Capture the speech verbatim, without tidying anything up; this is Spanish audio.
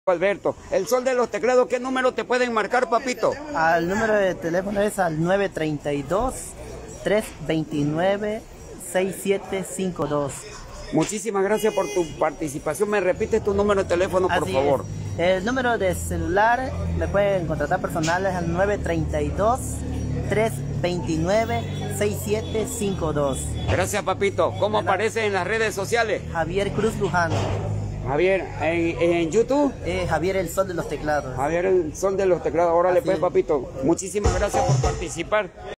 Alberto, el Sol de los Teclados, ¿qué número te pueden marcar, papito? Al número de teléfono es al nueve treinta y dos, trescientos veintinueve, sesenta y siete cincuenta y dos. Muchísimas gracias por tu participación. ¿Me repites tu número de teléfono, por Así favor? Es. El número de celular me pueden contratar personales al nueve treinta y dos, trescientos veintinueve, sesenta y siete cincuenta y dos. Gracias, papito. ¿Cómo aparece en las redes sociales? Javier Cruz Lujano. Javier, en, en YouTube. Eh, Javier el Sol de los Teclados. Javier el Sol de los Teclados. Órale, Así pues, es. papito. Muchísimas gracias por participar.